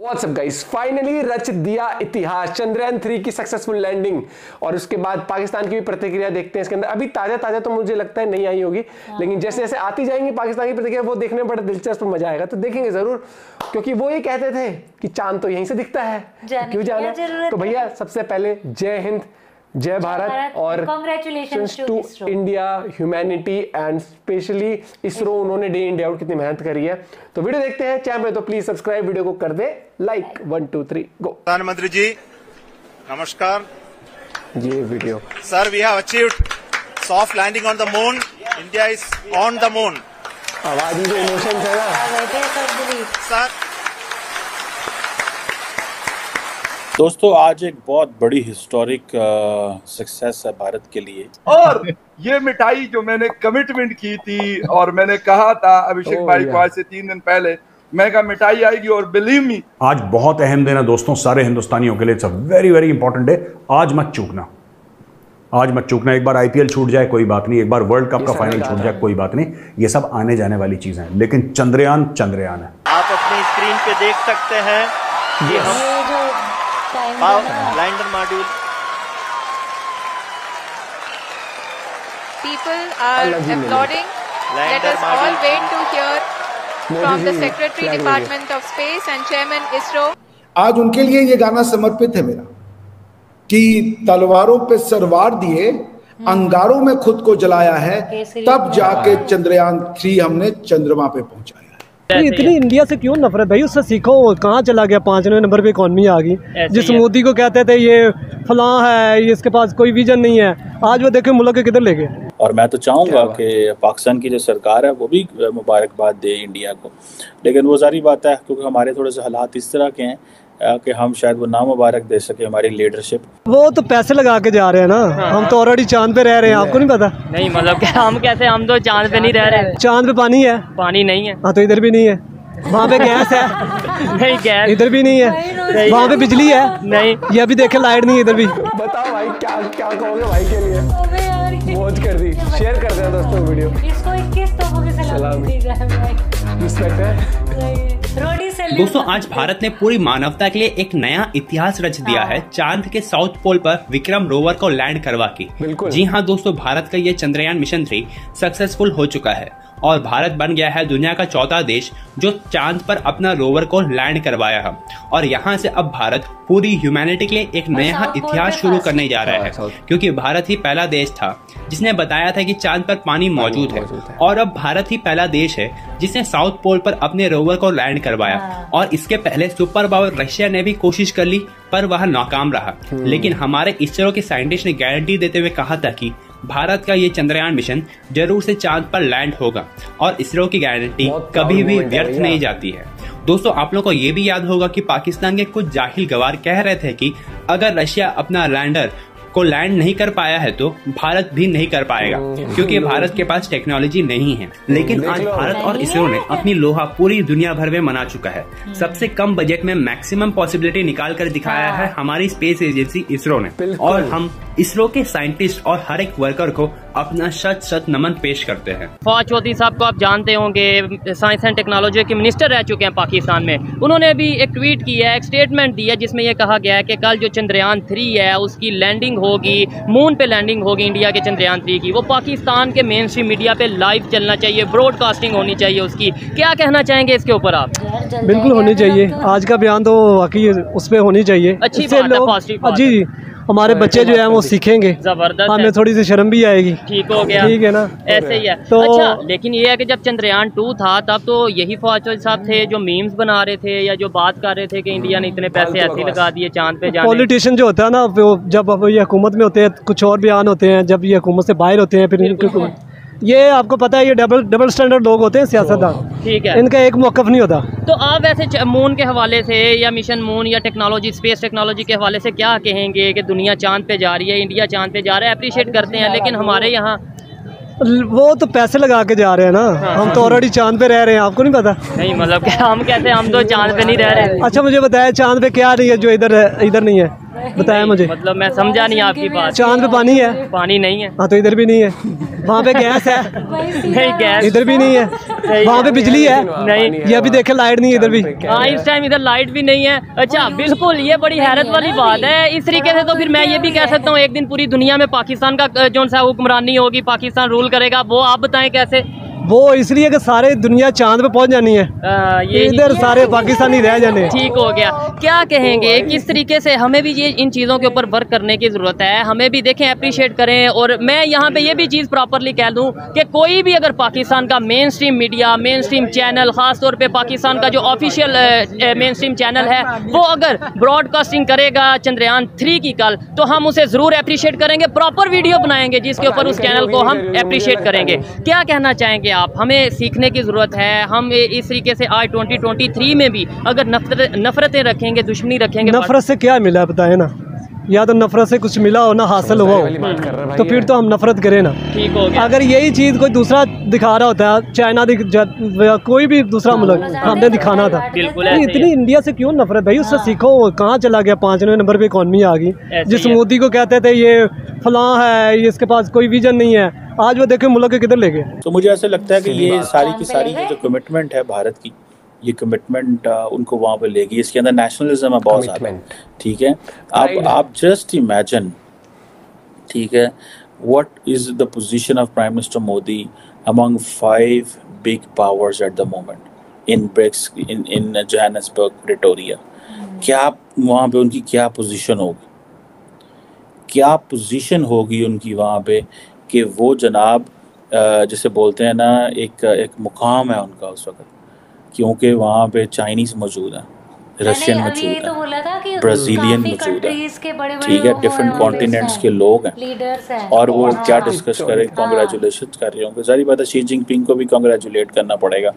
WhatsApp guys, finally रच दिया इतिहास। चंद्रयान 3 की सक्सेसफुल लैंडिंग और उसके बाद पाकिस्तान की भी प्रतिक्रिया देखते हैं इसके अंदर। अभी ताजा तो मुझे लगता है नहीं आई होगी, लेकिन जैसे जैसे आती जाएंगी पाकिस्तान की प्रतिक्रिया वो देखने में बड़ा दिलचस्प मजा आएगा, तो देखेंगे जरूर, क्योंकि वो ये कहते थे कि चांद तो यहीं से दिखता है, क्यों जाना। तो भैया सबसे पहले जय हिंद, जय भारत और congratulations to India, humanity and specially ISRO. उन्होंने डे इन डे आउट कितनी मेहनत करी है। तो वीडियो देखते हैं, चैनल में तो प्लीज सब्सक्राइब, वीडियो को कर दे लाइक। 1 2 3 गो। प्रधानमंत्री जी नमस्कार। ये video sir, we have achieved soft landing on the moon. India is on the moon. आवाज में जो इमोशंस है ना सर। दोस्तों, आज एक बहुत बड़ी हिस्टोरिक सक्सेस है भारत के लिए। और ये मिठाई जो मैंने कमिटमेंट की थी और मैंने कहा था अभिषेक भाई को आज से 3 दिन पहले, मैं कहा मिठाई आएगी, और बिलीव मी आज बहुत अहम दिन है दोस्तों, सारे हिंदुस्तानियों के लिए। It's a very very important day. आज मत चूकना, आज मत चूकना। एक बार आईपीएल छूट जाए कोई बात नहीं, एक बार वर्ल्ड कप का फाइनल छूट जाए कोई बात नहीं, ये सब आने जाने वाली चीजें हैं, लेकिन चंद्रयान चंद्रयान है। आप अपनी स्क्रीन पे देख सकते हैं कि हम lander module. People are applauding. Let us all wait to hear from the Secretary Department of Space and Chairman ISRO. आज उनके लिए ये गाना समर्पित है मेरा, कि तलवारों पे सरवार दिए, अंगारों में खुद को जलाया है, तब जाके चंद्रयान 3 हमने चंद्रमा पे पहुंचाया। इतनी इंडिया से क्यों नफरत भाई? उससे सीखो, कहाँ चला गया? 5वें नंबर पे इकॉनमी आ गई। जिस मोदी को कहते थे ये फलां है, ये इसके पास कोई विजन नहीं है, आज वो देखे मुल्क के किधर ले गए। और मैं तो चाहूँगा कि पाकिस्तान की जो सरकार है वो भी मुबारकबाद दे इंडिया को, लेकिन वो सारी बात है क्योंकि हमारे थोड़े से हालात इस तरह के हैं कि हम शायद वो ना मुबारक दे सके हमारी लीडरशिप। वो तो पैसे लगा के जा रहे हैं ना। हम तो ऑलरेडी चांद पे रह रहे हैं, आपको नहीं पता? नहीं, मतलब क्या हम कैसे? हम तो चांद पे नहीं रह रहे। चांद पे पानी है? पानी नहीं है। हाँ, तो इधर भी नहीं है। वहाँ पे गैस है? नहीं, गैस इधर भी नहीं है। वहाँ पे बिजली है? नहीं। ये भी देखे, लाइट नहीं है इधर भी। बताओ भाई, क्या कहोगे भाई के लिए? मौज कर दी, शेयर कर देना दोस्तों वीडियो। इसको 21 तोपों की सलामी दी जाए भाई। रिस्पेक्ट है। दोस्तों, आज भारत ने पूरी मानवता के लिए एक नया इतिहास रच दिया है, चांद के साउथ पोल पर विक्रम रोवर को लैंड करवा के। जी हाँ दोस्तों, भारत का ये चंद्रयान मिशन 3 सक्सेसफुल हो चुका है और भारत बन गया है दुनिया का 4था देश जो चांद पर अपना रोवर को लैंड करवाया है। और यहाँ से अब भारत पूरी ह्यूमैनिटी के लिए एक नया इतिहास शुरू करने जा रहा है, क्योंकि भारत ही पहला देश था जिसने बताया था कि चांद पर पानी मौजूद है, और अब भारत ही पहला देश है जिसने साउथ पोल पर अपने रोवर को लैंड करवाया। और इसके पहले सुपर पावर रशिया ने भी कोशिश कर ली पर वह नाकाम रहा, लेकिन हमारे इसरो के साइंटिस्ट ने गारंटी देते हुए कहा था कि भारत का ये चंद्रयान मिशन जरूर से चांद पर लैंड होगा, और इसरो की गारंटी कभी भी व्यर्थ नहीं जाती है। दोस्तों, आप लोगों को ये भी याद होगा कि पाकिस्तान के कुछ जाहिल गवार कह रहे थे कि अगर रशिया अपना लैंडर को लैंड नहीं कर पाया है तो भारत भी नहीं कर पाएगा, क्योंकि भारत के पास टेक्नोलॉजी नहीं है। लेकिन आज भारत और इसरो ने अपनी लोहा पूरी दुनिया भर में मना चुका है। सबसे कम बजट में मैक्सिमम पॉसिबिलिटी निकाल कर दिखाया है हमारी स्पेस एजेंसी इसरो ने, और हम इसरो के साइंटिस्ट और हर एक वर्कर को अपना शत नमन पेश करते हैं। फवाद चौधरी साहब को आप जानते होंगे, साइंस एंड टेक्नोलॉजी के मिनिस्टर रह चुके हैं पाकिस्तान में। उन्होंने भी एक ट्वीट किया है, एक स्टेटमेंट दिया जिसमें यह कहा गया है कि कल जो चंद्रयान 3 है उसकी लैंडिंग होगी, मून पे लैंडिंग होगी इंडिया के चंद्रयान 3 की। वो पाकिस्तान के मेन स्ट्रीम मीडिया पे लाइव चलना चाहिए, ब्रॉडकास्टिंग होनी चाहिए उसकी। क्या कहना चाहेंगे इसके ऊपर आप? बिल्कुल होनी चाहिए। आज का बयान तो वाकई उस पर होनी चाहिए। अच्छी बात है, पॉजिटिव बात है। जी, हमारे बच्चे जो है वो सीखेंगे, जबरदस्त, हमें थोड़ी सी शर्म भी आएगी। ठीक हो गया, ठीक है ना? ऐसे ही है। तो अच्छा, लेकिन ये है कि जब चंद्रयान 2 था तब तो यही फवाद चौधरी साहब थे जो मीम्स बना रहे थे या जो बात कर रहे थे कि इंडिया ने इतने पैसे ऐसे लगा दिए चांद पे जाने। पॉलिटिशियन जो होता है ना, जब ये हुकूमत में होते हैं कुछ और बयान होते हैं, जब ये हुकूमत से बाहर होते हैं फिर ये आपको पता है, ये डबल स्टैंडर्ड लोग होते हैं सियासतदान। ठीक है, इनका एक मौकफ नहीं होता। तो आप वैसे मून के हवाले से या मिशन मून या टेक्नोलॉजी, स्पेस टेक्नोलॉजी के हवाले से क्या कहेंगे कि दुनिया चांद पे जा रही है, इंडिया चांद पे जा रहा है? अप्रिशिएट करते हैं, लेकिन हमारे यहाँ वो तो पैसे लगा के जा रहे हैं ना। हम तो ऑलरेडी चांद पे रह रहे हैं, आपको नहीं पता? नहीं, मतलब क्या हम कहते हैं? हम तो चांद पे नहीं रह रहे। अच्छा, मुझे बताया चांद पे क्या नहीं है जो इधर नहीं है, बताया मुझे। मतलब मैं समझा नहीं आपकी बात। चांद पे पानी है? पानी नहीं है। हाँ, तो इधर भी नहीं है। वहाँ पे गैस है नहीं, गैस इधर भी नहीं है, वहाँ पे बिजली है नहीं, ये अभी देखे लाइट नहीं है इधर भी। हाँ, इस टाइम इधर लाइट भी नहीं है। अच्छा, बिल्कुल, ये बड़ी हैरत वाली बात है। इस तरीके से तो फिर मैं ये भी कह सकता हूँ एक दिन पूरी दुनिया में पाकिस्तान का जो सा हुक्मरानी होगी, पाकिस्तान रूल करेगा। वो आप बताएं कैसे? वो इसलिए कि सारे दुनिया चांद पे पहुंच जानी है, ये इधर सारे पाकिस्तानी रह जाने। ठीक हो गया। क्या कहेंगे किस तरीके से हमें भी ये इन चीज़ों के ऊपर वर्क करने की ज़रूरत है? हमें भी देखें, अप्रिशिएट करें। और मैं यहाँ पे ये भी चीज़ प्रॉपरली कह दूँ कि कोई भी अगर पाकिस्तान का mainstream media, mainstream channel, ख़ास तौर पे पाकिस्तान का जो ऑफिशियल मेन स्ट्रीम चैनल है, वो अगर ब्रॉडकास्टिंग करेगा चंद्रयान 3 की कल, तो हम उसे ज़रूर अप्रिशिएट करेंगे, प्रॉपर वीडियो बनाएंगे जिसके ऊपर उस चैनल को हम अप्रिशिएट करेंगे। क्या कहना चाहेंगे आप? हमें सीखने की ज़रूरत है। हम इस तरीके से आज 2023 में भी अगर नफरतें रखेंगे, दुश्मनी रखेंगे। नफरत से क्या मिला बताए ना? या तो नफरत से कुछ मिला हो ना, हासिल हुआ हो, तो फिर तो हम नफरत करें ना। ठीक हो गया। अगर यही चीज़ कोई दूसरा दिखा रहा होता है, चाइना कोई भी दूसरा मुल्क हमने दिखाना था। बिल्कुल। इतनी इंडिया से क्यों नफरत भाई? उससे सीखो। कहाँ चला गया? 5वें नंबर पे इकॉनमी आ गई। जिस मोदी को कहते थे ये फलां है, इसके पास कोई विजन नहीं है, आज वो देखे मुल्क के किधर ले गए। तो मुझे ऐसा लगता है कि ये सारी की सारी जो कमिटमेंट है भारत की, ये कमिटमेंट उनको वहाँ पे लेगी। इसके अंदर नेशनलिज्म है बहुत ज़्यादा, ठीक है। आप जस्ट इमेजिन, ठीक है, what is the position of prime minister Modi among 5 big powers at the moment in BRICS, in Johannesburg, Pretoria. क्या वहाँ पे उनकी क्या पोजीशन होगी? क्या पोजीशन होगी उनकी वहाँ पे कि वो जनाब जैसे बोलते हैं ना, एक मुकाम है उनका उस वक्त, क्योंकि वहाँ पे चाइनीज़ मौजूद है, रशियन मौजूद है, ब्राज़ीलियन मौजूद है, ठीक है, डिफरेंट कॉन्टिनेंट्स के लोग हैं। और वो क्या डिस्कस करें, कॉन्ग्रेचुलेशन कर रहे होंगे। सारी बात है, शी जिनपिंग को भी कॉन्ग्रेचुलेट करना पड़ेगा।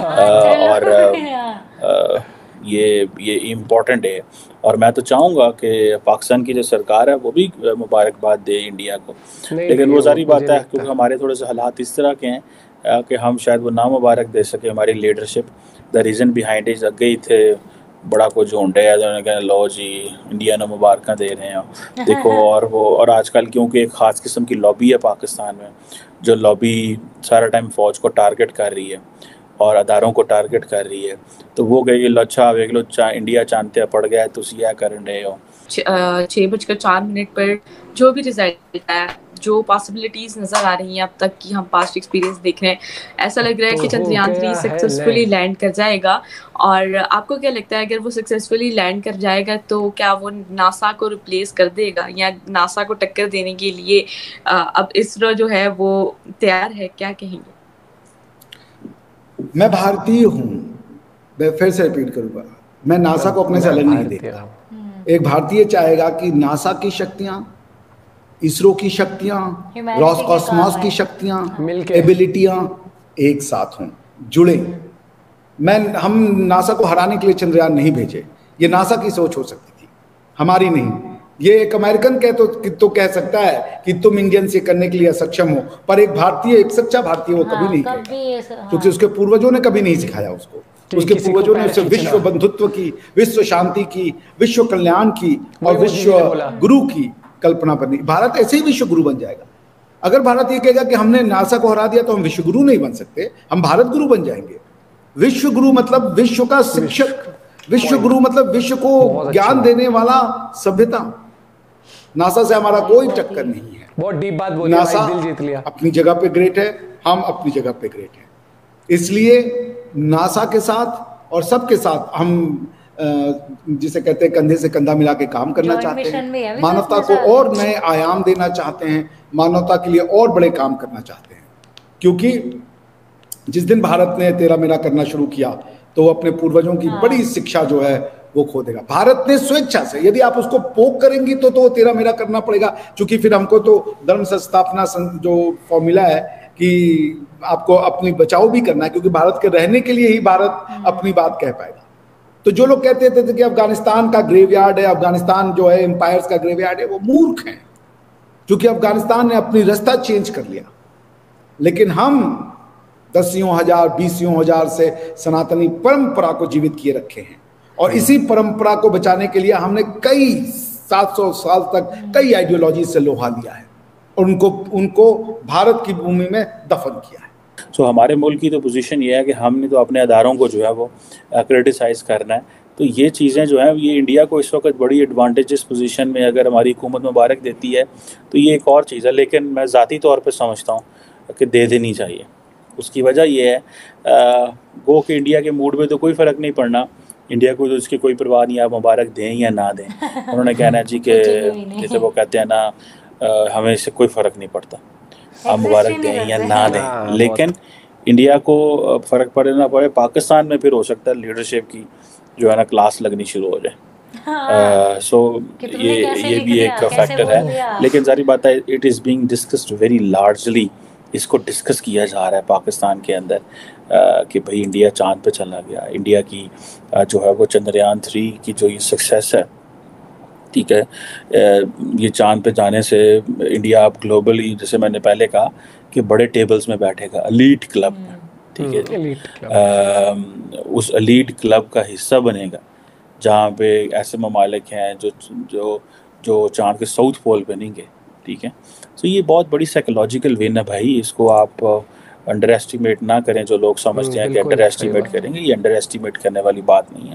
और ये इम्पॉर्टेंट है। और मैं तो चाहूँगा कि पाकिस्तान की जो सरकार है वो भी मुबारकबाद दे इंडिया को, लेकिन वो सारी बात है क्योंकि हमारे थोड़े से हालात इस तरह के हैं कि हम शायद वो ना मुबारक दे सके हमारी leadership. The reason behind is अगे ही थे बड़ा को झूंडे है, उन्होंने कहा लो जी इंडिया ने मुबारक दे रहे हैं देखो। और आजकल क्योंकि एक ख़ास किस्म की लॉबी है पाकिस्तान में, जो लॉबी सारा टाइम फ़ौज को टारगेट कर रही है और अदारों को टारगेट कर रही है, तो वो कहेगी लो अच्छा वेख लो इंडिया चांदते पड़ गया है, तुम यह कर रहे हो। 6:04 पर जो भी रिजल्ट है, जो पॉसिबिलिटीज नज़र आ रही हैं अब तक की, हम पास्ट एक्सपीरियंस देख रहे हैं, ऐसा लग रहा है कि चंद्रयान 3 सक्सेसफुली लैंड कर जाएगा। और आपको क्या लगता है अगर वो सक्सेसफुली लैंड कर जाएगा तो क्या वो नासा को रिप्लेस कर देगा या नासा को टक्कर देने के लिए अब इसरो जो है वो तैयार है? क्या कहेंगे? मैं भारतीय हूँ, मैं फिर से रिपीट करूँगा, मैं नासा को अपने से अलग नहीं देखता। एक भारतीय चाहेगा कि नासा की शक्तियाँ, इसरो की शक्तियाँ, रॉसकॉस्मॉस की शक्तियाँ, एबिलिटियाँ एक साथ हों, जुड़े। हम नासा को हराने के लिए चंद्रयान नहीं भेजे, ये नासा की सोच हो सकती थी, हमारी नहीं। ये एक अमेरिकन तो कह सकता है कि तुम इंडियन से करने के लिए असक्षम हो, पर एक भारतीय, एक सच्चा भारतीय वो कभी नहीं कहेगा, क्योंकि उसके पूर्वजों ने कभी नहीं सिखाया उसको। उसके पूर्वजों ने उसे विश्व बंधुत्व की, विश्व शांति की, विश्व कल्याण की और विश्व गुरु की कल्पना बनी। भारत ऐसे ही विश्व गुरु बन जाएगा। अगर भारत ये कहेगा कि हमने नासा को हरा दिया तो हम विश्व गुरु नहीं बन सकते, हम भारत गुरु बन जाएंगे। विश्व गुरु मतलब विश्व का शिक्षक, विश्व गुरु मतलब विश्व को ज्ञान देने वाला सभ्यता। नासा से हमारा कोई टक्कर नहीं है। बहुत डीप बात बोली, नासा दिल जीत लिया। अपनी जगह पे ग्रेट है, हम अपनी जगह पे ग्रेट है। इसलिए नासा के साथ और सबके साथ हम जिसे कहते हैं कंधे से कंधा मिला के काम करना चाहते हैं, मानवता को और नए आयाम देना चाहते हैं, मानवता के लिए और बड़े काम करना चाहते हैं। क्योंकि जिस दिन भारत ने तेरा मेरा करना शुरू किया तो वो अपने पूर्वजों की बड़ी शिक्षा जो है वो खो देगा। भारत ने स्वेच्छा से, यदि आप उसको पोक करेंगी तो तेरा मेरा करना पड़ेगा, क्योंकि फिर हमको तो धर्म संस्थापना जो फॉर्मूला है कि आपको अपनी बचाव भी करना है, क्योंकि भारत के रहने के लिए ही भारत अपनी बात कह पाएगा। तो जो लोग कहते थे कि अफगानिस्तान का ग्रेवयार्ड है, अफगानिस्तान जो है एम्पायर्स का ग्रेवयार्ड है, वो मूर्ख हैं, क्योंकि अफगानिस्तान ने अपनी रास्ता चेंज कर लिया। लेकिन हम 10 हजार 20 हजार से सनातनी परंपरा को जीवित किए रखे हैं, और इसी परंपरा को बचाने के लिए हमने कई 700 साल तक कई आइडियोलॉजी से लोहा लिया है, और उनको भारत की भूमि में दफन किया है। सो हमारे मुल्क की तो पोजीशन ये है कि हमने तो अपने अदारों को जो है वो क्रिटिसाइज़ करना है। तो ये चीज़ें जो हैं ये इंडिया को इस वक्त बड़ी एडवांटेजेस पोजीशन में अगर हमारी हुकूमत मुबारक देती है तो ये एक और चीज़ है, लेकिन मैं ज़ाती तौर पे समझता हूँ कि दे देनी चाहिए। उसकी वजह ये है गो कि इंडिया के मूड में तो कोई फ़र्क नहीं पड़ना, इंडिया को तो इसकी कोई परवाह नहीं, आप मुबारक दें या ना दें। उन्होंने कहना है जी कि जैसे वो कहते हैं ना हमें इससे कोई फ़र्क नहीं पड़ता, आप मुबारक दें या ना दें। लेकिन इंडिया को फ़र्क पड़े ना पड़े, पाकिस्तान में फिर हो सकता है लीडरशिप की जो है ना क्लास लगनी शुरू हो जाए। सो ये भी एक फैक्टर है। लेकिन सारी बात है it is being discussed very largely, इसको डिस्कस किया जा रहा है पाकिस्तान के अंदर कि भाई इंडिया चांद पे चला गया। इंडिया की जो है वो चंद्रयान 3 की जो ये सक्सेस है, ठीक है, ये चांद पे जाने से इंडिया अब ग्लोबली, जैसे मैंने पहले कहा कि बड़े टेबल्स में बैठेगा, एलीट क्लब में, ठीक है, उस एलीट क्लब का हिस्सा बनेगा जहाँ पे ऐसे ममालिक हैं जो चांद के साउथ पोल पे नहीं गए, ठीक है। तो ये बहुत बड़ी साइकोलॉजिकल विन है भाई, इसको आप अंडर एस्टिमेट ना करें। जो लोग समझते हैं कि अंडर एस्टिमेट करेंगे, ये अंडर एस्टिमेट करने वाली बात नहीं है।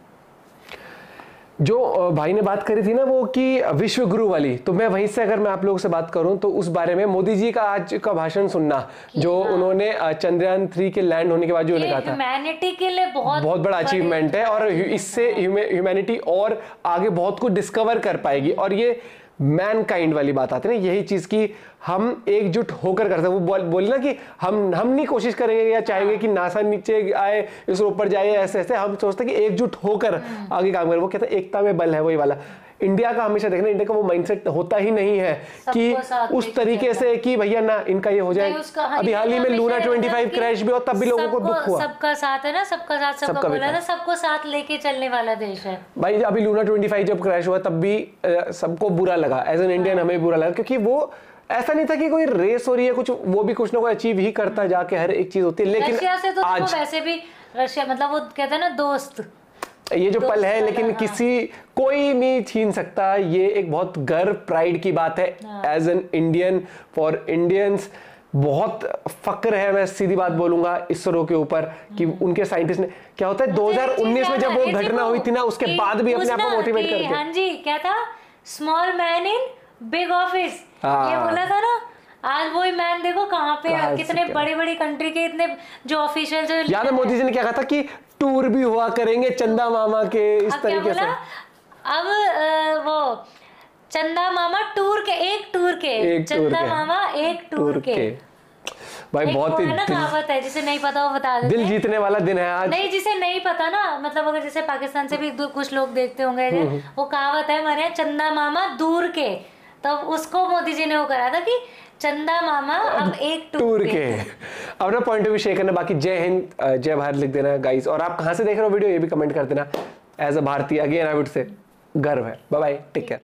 जो भाई ने बात करी थी ना वो कि विश्व गुरु वाली, तो मैं वहीं से अगर मैं आप लोगों से बात करूं तो उस बारे में मोदी जी का आज का भाषण सुनना, जो उन्होंने चंद्रयान 3 के लैंड होने के बाद जो उन्होंने कहा था ह्यूमैनिटी के लिए बहुत बड़ा अचीवमेंट है और इससे ह्यूमैनिटी और आगे बहुत कुछ डिस्कवर कर पाएगी। और ये मैन काइंड वाली बात आती है ना, यही चीज की हम एकजुट होकर करते हैं। वो बोले ना कि हम नहीं कोशिश करेंगे या चाहेंगे कि नासा नीचे आए, इस ऊपर जाए, ऐसे ऐसे हम सोचते हैं कि एकजुट होकर आगे काम करें। वो कहते हैं एकता में बल है, वही वाला इंडिया का हमेशा देखना, इंडिया का वो माइंडसेट होता ही नहीं है कि उस तरीके से कि भैया ना इनका ये हो जाए। अभी हाल ही में लूना 25 क्रैश भी हो तब भी लोगों को दुख हुआ। सबका साथ है ना, सबका साथ सबका बोला था, सबको साथ लेके चलने वाला देश है भाई। अभी लूना 25 जब क्रैश हुआ तब भी सबको बुरा लगा, एज एन इंडियन हमें बुरा लगा, क्योंकि वो ऐसा नहीं था कि कोई रेस हो रही है कुछ, वो भी कुछ ना कुछ अचीव ही करता है जाके, हर एक चीज होती है। लेकिन रशिया से तो आज वैसे भी रशिया मतलब वो कहते हैं ना दोस्त, ये जो पल है, लेकिन कोई नहीं छीन सकता। ये एक बहुत गर्व, प्राइड की बात है as an Indian, for Indians. बहुत फक्र है, मैं सीधी बात बोलूंगा इसरो के ऊपर कि उनके साइंटिस्ट ने, क्या होता है 2019 में जब वो घटना हुई थी ना, उसके बाद भी अपने आप को मोटिवेट करके, हाँ जी, क्या था, small man in big office, ये बोला था ना। आज वही मैन देखो कहाँ पे, कितने बड़ी बड़ी कंट्री के इतने जो ऑफिशियल जो, याद है मोदी जी ने क्या कहा था कि टूर भी हुआ करेंगे चंदा मामा के, इस तरीके से। अब वो चंदा मामा टूर के चंदा मामा एक टूर के भाई बहुत ही ना कहावत है, जिसे नहीं पता वो बता देते, दिल जीतने वाला दिन है आज। नहीं, जिसे नहीं पता ना, मतलब अगर जैसे पाकिस्तान से भी कुछ लोग देखते होंगे, वो कहावत है हमारे यहाँ, चंदा मामा दूर के, तो उसको मोदी जी ने वो करा था कि चंदा मामा अब एक टूर के। अपना पॉइंट ऑफ व्यू शेयर करना, बाकी जय हिंद जय भारत लिख देना गाइस, और आप कहाँ से देख रहे हो वीडियो ये भी कमेंट कर देना। एज अ भारतीय अगेन आई वुड से गर्व है। Bye bye, take care.